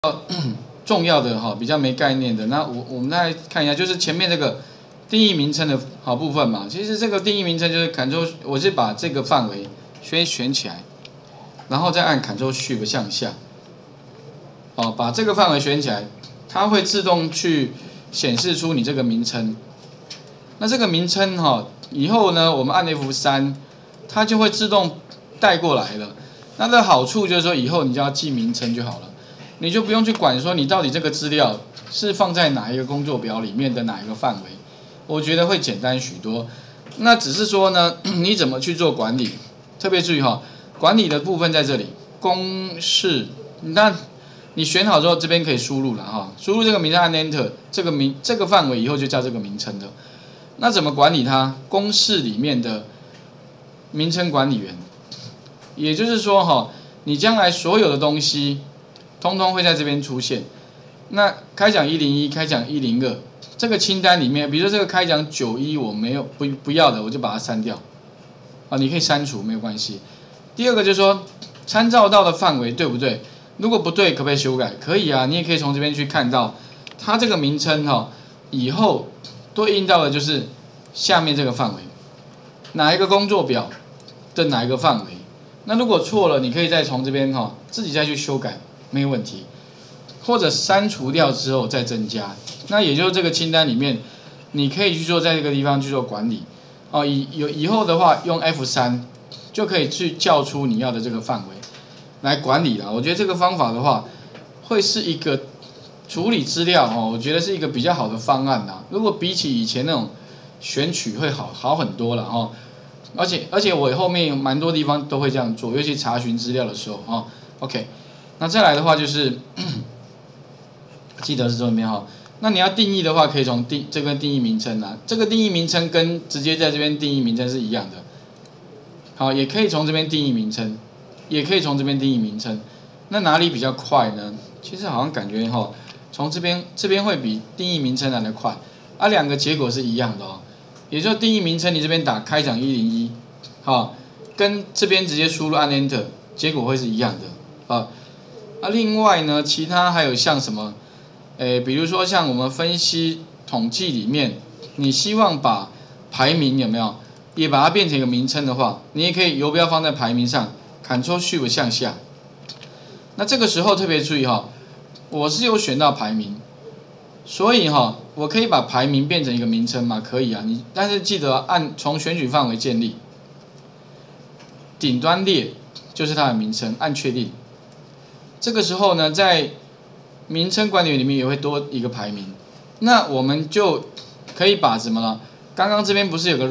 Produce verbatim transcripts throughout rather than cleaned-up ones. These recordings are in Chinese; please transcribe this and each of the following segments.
重要的哈，比较没概念的，那我我们再看一下，就是前面这个定义名称的好部分嘛。其实这个定义名称就是 Ctrl， 我是把这个范围先选起来，然后再按 Ctrl Shift 向下，哦，把这个范围选起来，它会自动去显示出你这个名称。那这个名称哈，以后呢，我们按 F 三，它就会自动带过来了。那这好处就是说，以后你就要记名称就好了。 你就不用去管说你到底这个资料是放在哪一个工作表里面的哪一个范围，我觉得会简单许多。那只是说呢，你怎么去做管理？特别注意哈，管理的部分在这里，公式。那你选好之后，这边可以输入了哈，输入这个名称按 Enter， 这个名这个范围以后就叫这个名称的。那怎么管理它？公式里面的名称管理员，也就是说哈，你将来所有的东西。 通通会在这边出现。那开讲一零一、开讲一零二这个清单里面，比如说这个开讲九一我没有不不要的，我就把它删掉。啊，你可以删除没有关系。第二个就是说，参照到的范围对不对？如果不对，可不可以修改？可以啊，你也可以从这边去看到，它这个名称哈、哦，以后对应到的就是下面这个范围，哪一个工作表的哪一个范围。那如果错了，你可以再从这边哈、哦、自己再去修改。 没有问题，或者删除掉之后再增加，那也就是这个清单里面，你可以去做在这个地方去做管理，哦，以有以后的话用 F 三就可以去叫出你要的这个范围来管理了。我觉得这个方法的话，会是一个处理资料哦，我觉得是一个比较好的方案啦。如果比起以前那种选取会好好很多了哦，而且而且我后面蛮多地方都会这样做，尤其查询资料的时候哦 ，OK。 那再来的话就是，记得是这边哈。那你要定义的话，可以从定这个定义名称啊，这个定义名称跟直接在这边定义名称是一样的。好，也可以从这边定义名称，也可以从这边定义名称。那哪里比较快呢？其实好像感觉哈，从这边这边会比定义名称来得快。啊，两个结果是一样的哦。也就是定义名称，你这边打开讲一零一，好，跟这边直接输入按 Enter， 结果会是一样的啊。 啊，另外呢，其他还有像什么，诶，比如说像我们分析统计里面，你希望把排名有没有，也把它变成一个名称的话，你也可以游标放在排名上 ，Ctrl Shift 向下。那这个时候特别注意哈，我是有选到排名，所以哈，我可以把排名变成一个名称嘛，可以啊，你但是记得按从选取范围建立，顶端列就是它的名称，按确定。 这个时候呢，在名称管理员里面也会多一个排名，那我们就可以把什么呢？刚刚这边不是有个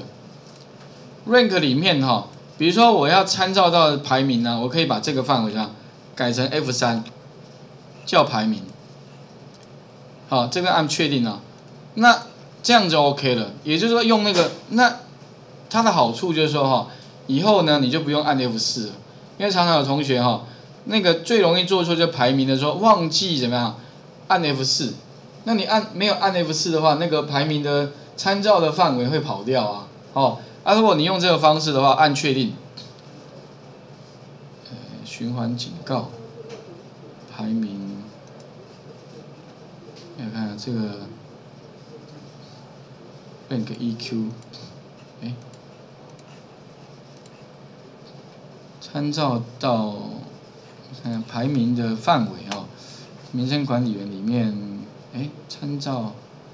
rank，rank 里面哈，比如说我要参照到的排名呢，我可以把这个范围上改成 F 三，叫排名。好，这个按确定了，那这样就 OK 了。也就是说用那个，那它的好处就是说哈，以后呢你就不用按 F 四了，因为常常有同学哈。 那个最容易做错就排名的时候忘记怎么样按 F 四，那你按没有按 F 四的话，那个排名的参照的范围会跑掉啊。哦，啊，如果你用这个方式的话，按确定，呃，循环警告，排名，来看看这个 rank E Q， 哎，参照到。 看排名的范围哦，名称管理员里面，哎，参照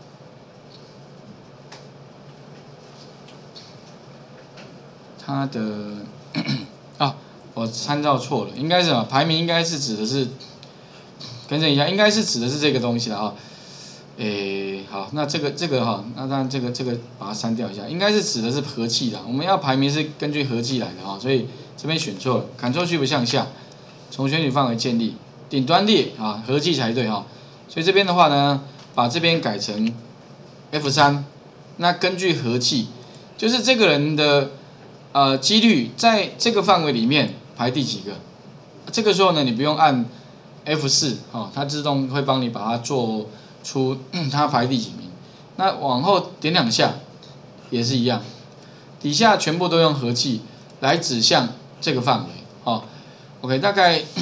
它的啊，我参照错了，应该是什么？排名应该是指的是，更正一下，应该是指的是这个东西了啊。诶，好，那这个这个哈，那当然这个这个把它删掉一下，应该是指的是合计的，我们要排名是根据合计来的哈，所以这边选错了 ，Ctrl Shift 向下。 从选取范围建立顶端列啊，合计才对哈。所以这边的话呢，把这边改成 F 三，那根据合计，就是这个人的呃几率在这个范围里面排第几个。这个时候呢，你不用按 F 四啊，它自动会帮你把它做出它排第几名。那往后点两下也是一样，底下全部都用合计来指向这个范围哦。OK， 大概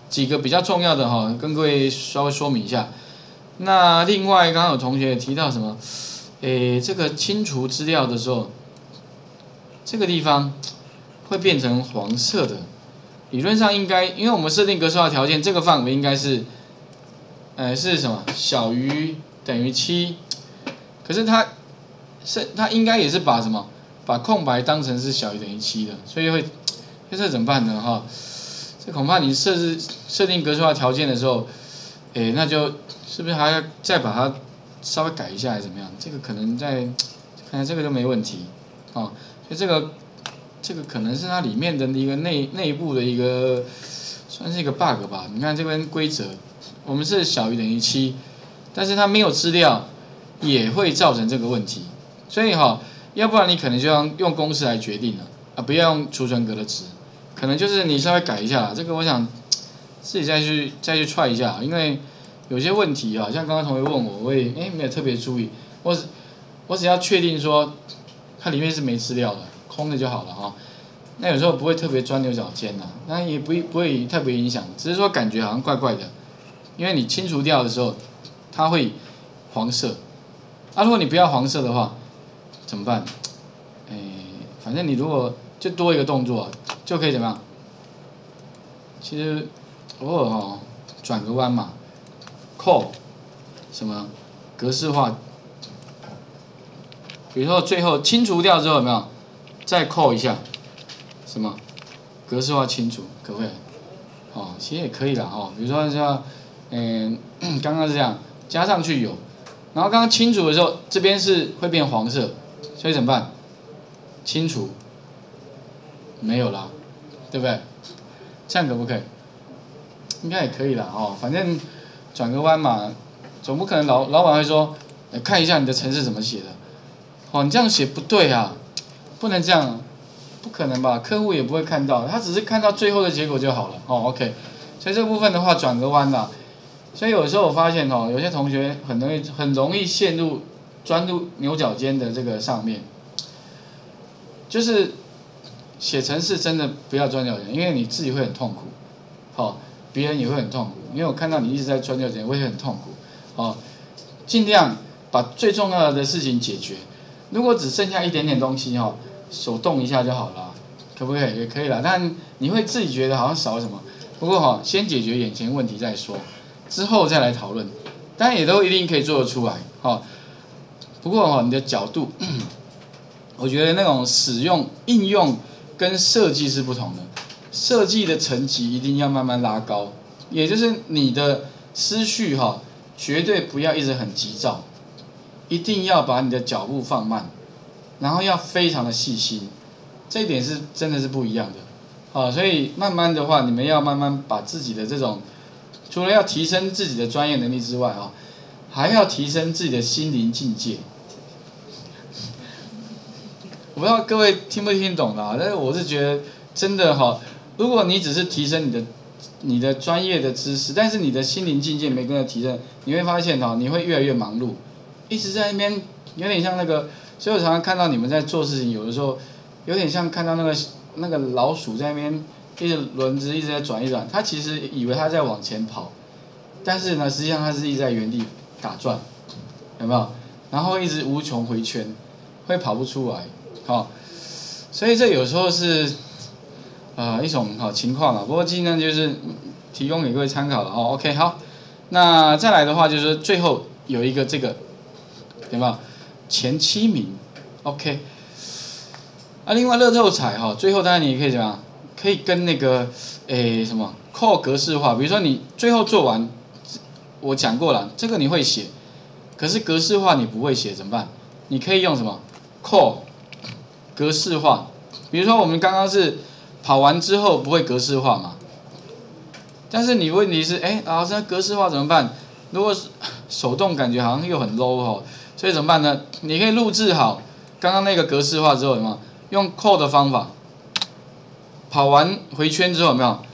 几个比较重要的哈，跟各位稍微说明一下。那另外，刚刚有同学也提到什么？诶，这个清除资料的时候，这个地方会变成黄色的。理论上应该，因为我们设定格式化条件，这个范围应该是，呃，是什么？小于等于七。可是它是它应该也是把什么？把空白当成是小于等于七的，所以会，那这怎么办呢？哈，这恐怕你设置设定格式化条件的时候，诶，那就是不是还要再把它稍微改一下，还是怎么样？这个可能在，看来这个就没问题，哦，所以这个这个可能是它里面的一个内内部的一个算是一个 bug 吧。你看这边规则，我们是小于等于七，但是它没有资料，也会造成这个问题，所以哈。要不然你可能就要用公式来决定了啊，不要用储存格的值，可能就是你稍微改一下，这个我想自己再去再去踹一下，因为有些问题啊，像刚刚同学问我，我也哎没有特别注意，我只我只要确定说它里面是没资料的，空的就好了哈。那有时候不会特别钻牛角尖呐，那也不不会特别影响，只是说感觉好像怪怪的，因为你清除掉的时候，它会黄色，啊如果你不要黄色的话。怎么办？诶，反正你如果就多一个动作，就可以怎么样？其实偶尔哈转个弯嘛 ，call 什么格式化，比如说最后清除掉之后有没有？再 call 一下，什么格式化清除，可不可以？哦，其实也可以啦哦，比如说像嗯刚刚是这样加上去有，然后刚刚清除的时候这边是会变黄色。所以怎么办？清除没有啦，对不对？这样可不可以？应该也可以啦哦，反正转个弯嘛，总不可能老老板会说，看一下你的程式怎么写的，哦，你这样写不对啊，不能这样、啊，不可能吧？客户也不会看到，他只是看到最后的结果就好了哦。OK， 所以这部分的话转个弯啦，所以有时候我发现哦，有些同学很容易很容易陷入。钻入牛角尖的这个上面，就是写程式真的不要钻牛角尖，因为你自己会很痛苦，好、哦，别人也会很痛苦，因为我看到你一直在钻牛角尖，我也很痛苦，哦，尽量把最重要的事情解决，如果只剩下一点点东西哈、哦，手动一下就好了，可不可以？也可以啦，但你会自己觉得好像少什么，不过哈、哦，先解决眼前问题再说，之后再来讨论，当然也都一定可以做得出来，哦。不过哈，你的角度，我觉得那种使用、应用跟设计是不同的。设计的层级一定要慢慢拉高，也就是你的思绪哈，绝对不要一直很急躁，一定要把你的脚步放慢，然后要非常的细心，这一点是真的是不一样的。好，所以慢慢的话，你们要慢慢把自己的这种，除了要提升自己的专业能力之外啊，还要提升自己的心灵境界。我不知道各位听不听懂啦，但是我是觉得真的哈，如果你只是提升你的你的专业的知识，但是你的心灵境界没跟着提升，你会发现哈，你会越来越忙碌，一直在那边有点像那个，所以我常常看到你们在做事情，有的时候有点像看到那个那个老鼠在那边一直轮子一直在转一转，它其实以为它在往前跑，但是呢，实际上它是一直在原地打转，有没有？然后一直无穷回圈，会跑不出来。好、哦，所以这有时候是，呃一种好情况啊。不过尽量就是提供给各位参考了哦。OK， 好，那再来的话就是最后有一个这个，对吧？前七名 ，OK。啊，另外乐透彩哈，最后当然你也可以怎么样？可以跟那个诶什么 call 格式化，比如说你最后做完，我讲过了，这个你会写，可是格式化你不会写怎么办？你可以用什么 call。格式化，比如说我们刚刚是跑完之后不会格式化嘛，但是你问题是，哎，老师，那格式化怎么办？如果手动感觉好像又很 low 哦，所以怎么办呢？你可以录制好刚刚那个格式化之后，有没有用 call 的方法，跑完回圈之后有没有？